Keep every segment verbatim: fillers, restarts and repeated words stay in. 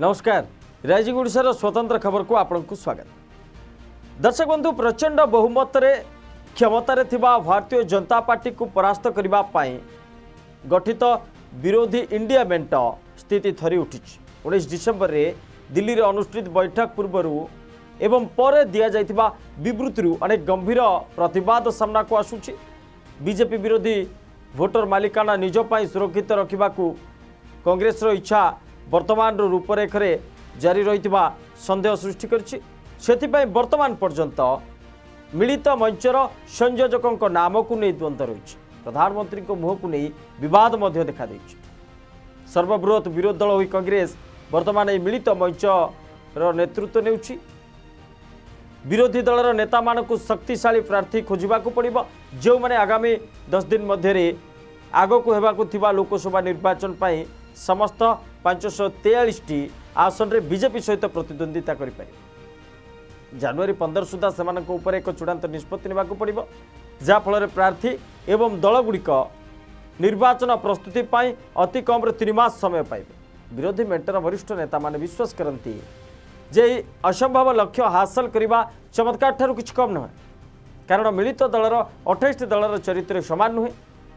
नमस्कार राइजिंग ओडिशार स्वतंत्र खबर को आपको स्वागत। दर्शक बंधु प्रचंड बहुमत रे क्षमतार थिबा भारतीय जनता पार्टी को परास्त करबा पाई गठित विरोधी इंडिया मेंट स्थिति थरी उठी। उन्नीस डिसेम्बर रे दिल्ली रे अनुष्ठित बैठक पूर्व एवं पर दिया जाइथिबा विवृत्ति अनेक गंभीर प्रतिवाद सामना को आसुची। बीजेपी विरोधी भोटर मालिकाना निज पाई सुरक्षित रखा कांग्रेस रो इच्छा वर्तमान रूपरेख जारी रही सन्देह सृष्टि कर वर्तमान पर्यंत मिलित मंचर संयोजकों नाम को नहीं द्वंद्व रही। प्रधानमंत्री को मुह को नहीं विवाद देखा सर्वबृहत विरोधी दल हुई कांग्रेस वर्तमान मिलित मंचर नेतृत्व नेउछि। विरोधी दलर नेता मानक शक्तिशाली प्रार्थी खोजा पड़ो जो मैंने आगामी दस दिन मध्य आगक होगा लोकसभा निर्वाचन पर समस्त पांचश तेयालीस टी आसन रे बीजेपी सहित प्रतिद्वंदिता करें। जनवरी पंद्रह सुधा से एक चूड़ांत निष्पत्ति ने पड़ो जहाँफल प्रार्थी एवं दलगुड़िक निर्वाचन प्रस्तुति पाई अति कम तीन मास समय पाइबे। विरोधी मेंटर वरिष्ठ नेता माने विश्वास करती जे असंभव लक्ष्य हासिल करने चमत्कार ठारू किछि कम नुहे, कारण मिलित दलर अठाईस दलर चरित्र समान नुहे।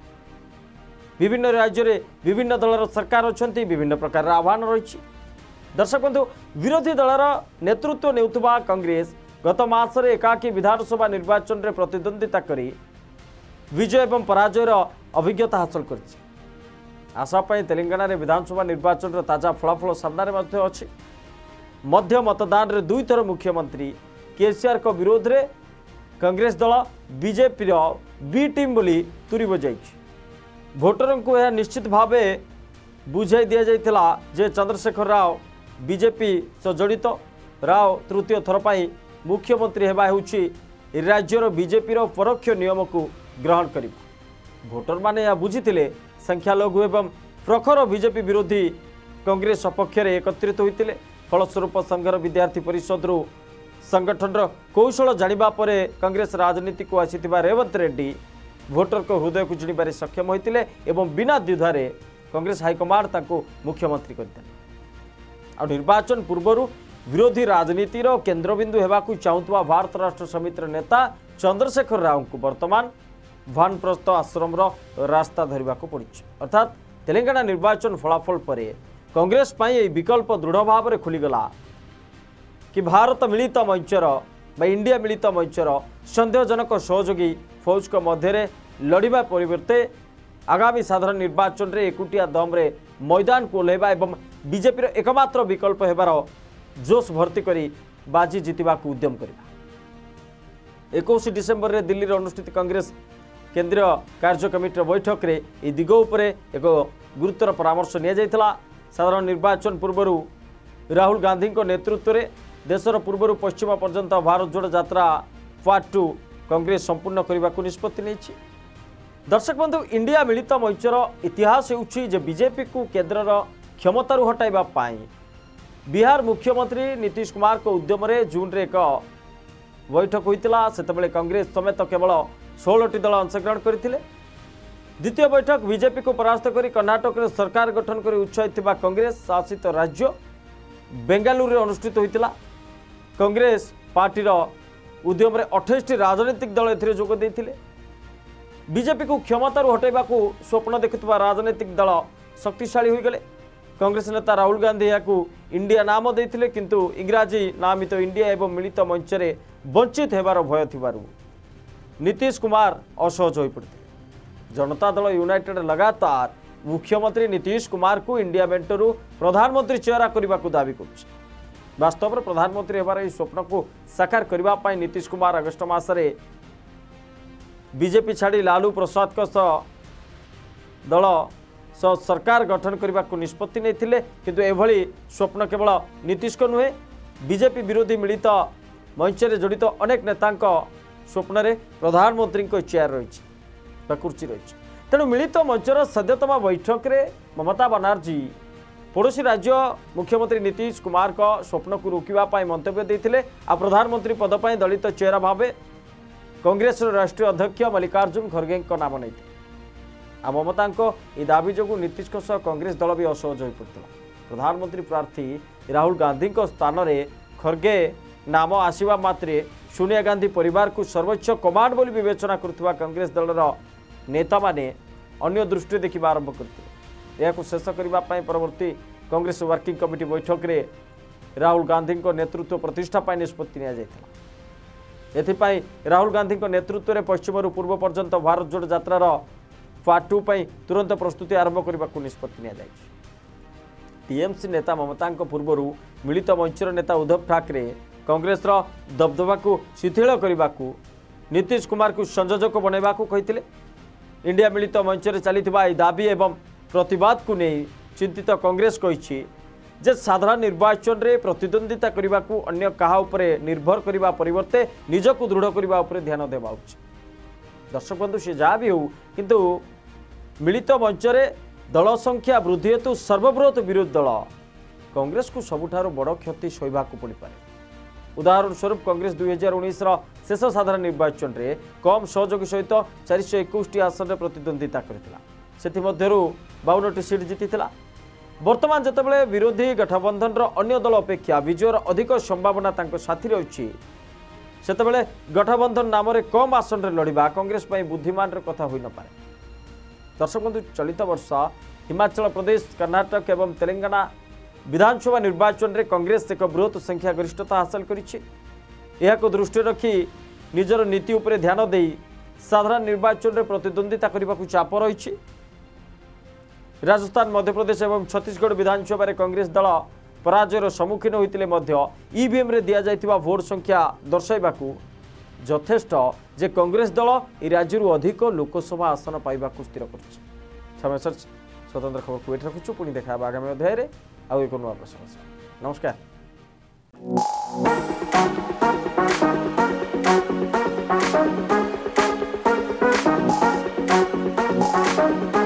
विभिन्न राज्य रे विभिन्न दलर सरकार अच्छी विभिन्न प्रकार आह्वान रही। दर्शक बंधु विरोधी दलर नेतृत्व नेउथुबा कांग्रेस गत मासरे एकाकी विधानसभा निर्वाचन रे प्रतिद्वंदिता करी विजय एवं पराजयर अभिज्ञता हासिल करिछि। आशा पाई तेलंगाना रे विधानसभा निर्वाचन रो ताजा फलाफल सामने मध्य अछि। मध्य मतदान रे दुई थर मुख्यमंत्री केसीआर को विरोध रे कांग्रेस दल बीजेपी रो बी टीम बोली तुरी बजाइछि। भोटरों को यह निश्चित भावे बुझाई दि जाइथिला जे चंद्रशेखर राव बीजेपी सह जड़ित। राव तृतीय थर पर मुख्यमंत्री हेबा हेउछि राज्यर बीजेपी रो परोक्ष नियम को ग्रहण करिबा। भोटर माने यह बुझीथिले संख्यालघु एवं प्रखर बीजेपी विरोधी कांग्रेस सपक्ष में एकत्रित होइतिले। फलस्वरूप संघर विद्यार्थी परिषद रु संगठन कौशल जानिबा परे कांग्रेस राजनीति को आसीथिबा रेवंत रेड्डी भोटर को हृदय को जिणबारे सक्षम होते एवं बिना द्विधारे कांग्रेस हाईकमांड ताको मुख्यमंत्री करते। आ निर्वाचन पूर्वर विरोधी राजनीतिर केन्द्रबिंदु होगाकू चाहूवा भारत राष्ट्र समितिर नेता चंद्रशेखर राव को वर्तमान भानप्रस्थ आश्रम रास्ता धरने को पड़ी। अर्थात तेलंगाना निर्वाचन फलाफल पर कांग्रेस पाई विकल्प दृढ़ भाव में खुलीगला कि भारत मिलित मंचर बा इंडिया मिलित मंचर सन्देहजनक सहयोगी फौज को मध्य लड़िबा परिवर्ते आगामी साधारण निर्वाचन रे एकुटिया दम रे मैदान को ओह्लैबा एवं बीजेपी एकमात्र विकल्प हेबार जोश भर्ती करी बाजी जितवा को उद्यम करबा। इक्कीस डिसेम्बर रे दिल्ली रे अनुष्ठित कांग्रेस केंद्रीय कार्य कमिटी बैठक रे ए दिग उपरे एक गुरुतर परामर्श निया जायथिला। साधारण निर्वाचन पूर्व राहुल गांधी को नेतृत्व रे देशर पूर्व पश्चिम पर्यंत भारत जोड़ यात्रा पार्ट टू कांग्रेस संपूर्ण करने को निष्पत्ति नहीं। दर्शक बंधु इंडिया मिलित मंचर इतिहास होउछि जे बीजेपी को केन्द्रर क्षमतारू हटाइबा पाई बिहार मुख्यमंत्री नीतीश कुमार को उद्यम रे जून रे एक बैठक होइतिला। सेतबेले कांग्रेस समेत केवल सोलह टी दल अंशग्रहण करथिले। द्वितीय बैठक बीजेपी को परास्त करी कर्नाटक रे सरकार गठन करी उत्साहित थिबा कांग्रेस शासित राज्य बेंगालुरु रे अनुष्ठित होइतिला। कांग्रेस पार्टीर उद्यम रे अठाईस टी राजनीतिक दल एथिरे जोग देइथिले। बीजेपी को क्षमतारू हटाइबा को स्वप्न देखुवा राजनीतिक दल शक्तिशाली हो गले। कांग्रेस नेता राहुल गांधी याकू इंडिया नाम देइथिले, किंतु इंग्राजी नामित तो इंडिया एवं मिलित मंचरे वंचित हेबार भय थिबारु नीतीश कुमार असहज हो पड़ते। जनता दल यूनाइटेड लगातार मुख्यमंत्री नीतीश कुमार को इंडिया मेंटरू प्रधानमंत्री चेहरा करने को दावी कर वास्तव में प्रधानमंत्री होबार स्वप्न को साकार करने नीतीश कुमार अगस्ट मासरे बीजेपी छाड़ी लालू प्रसाद को दल सह सरकार गठन करने को निष्पत्ति नहीं, किंतु एभली स्वप्न केवल नीतीश को नुहे बीजेपी विरोधी मिलित मंचरे जड़ित अनेक नेता स्वप्न रे प्रधानमंत्री चेयर रही कुर्सी रही। तेणु मिलित मंचर सद्यतम बैठक रे ममता बनर्जी पड़ोशी राज्य मुख्यमंत्री नीतीश कुमार का स्वप्न को रोकने मंतव्य देते। आ प्रधानमंत्री पद पर दलित चेहरा भाव कांग्रेस राष्ट्रीय अध्यक्ष मल्लिकार्जुन खड़गे नाम नहीं। आ ममता दाबी जो नीतीश कांग्रेस दल भी असहज हो पड़ा। प्रधानमंत्री प्रार्थी राहुल गांधी स्थान में खरगे नाम आसवा मात्रे सोनिया गांधी परिवार को सर्वोच्च कमांड बोली विवेचना करुवा कांग्रेस दलर नेता माने अन्य दृष्टि देखा आरंभ करते यह शेष करने परवर्ती कांग्रेस वर्किंग कमिटी बैठक में राहुल गांधी नेतृत्व प्रतिष्ठा निष्पत्ति एथिपाई राहुल गांधी नेतृत्व में पश्चिम पूर्व पर्यंत भारत जोड़ यात्रार पार्ट टू तुरंत प्रस्तुति आरंभ करने को निष्पत्ति टीएमसी नेता ममता पूर्वर मिलित मंचर नेता उद्धव ठाकरे कांग्रेस दबदबा को शिथिल करने को नीतीश कुमार को संयोजक बनवा कहते इंडिया मिलित मंचर चली दाबी एवं प्रतिवाद को नहीं चिंतित कांग्रेस कही जे साधारण निर्वाचन रे प्रतिद्वंदिता करने को अन्य कहा उपरे निर्भर करने परिवर्ते निजक दृढ़ करने उपरे ध्यान देवा उचित। दर्शक बंधु सी जहाँ भी हो किंतु मिलित मंचरे दल संख्या वृद्धि हेतु सर्वबृहत विरोधी दल कांग्रेस को सबुठार बड़ क्षति सहिबा को पड़ पारे। उदाहरण स्वरूप कांग्रेस दुई हजार उन्नीस शेष साधारण निर्वाचन रे कम सहयोगी सहित चार सौ इक्कीस आसन में प्रतिद्वंदिता करथिला सेथि मध्यरु बावन सीट जीतिथिला। वर्तमान जितेबाला विरोधी गठबंधन अन्य दल अपेक्षा विजयर अधिक संभावना तांको साथी रही सेतेबाला गठबंधन नाम कम आसन में लड़वा कांग्रेस बुद्धिमान कथा हो न पारे। दर्शक बंधु चलित वर्ष हिमाचल प्रदेश कर्नाटक एवं तेलंगाना विधानसभा निर्वाचन में कांग्रेस एक बृहत संख्या गरिष्ठता हासिल कर दृष्टि रखी निजर नीति उपरे ध्यान दे साधारण निर्वाचन में प्रतिद्वंदिता करने को चाप रही। राजस्थान मध्यप्रदेश एवं छत्तीसगढ़ विधानसभा कांग्रेस दल पराजयर सम्मुखीन होते ईवीएम रे दिया जाइतिबा भोट संख्या दर्शाइबा यथेष्ट जे कांग्रेस दल ए राज्य अधिक लोकसभा आसन पाइबा स्थिर कर स्वतंत्र खबर को एठ रखुचु पुणी देखा आगामी अध्याय रे आउ एक नुआ प्रसंग। नमस्कार।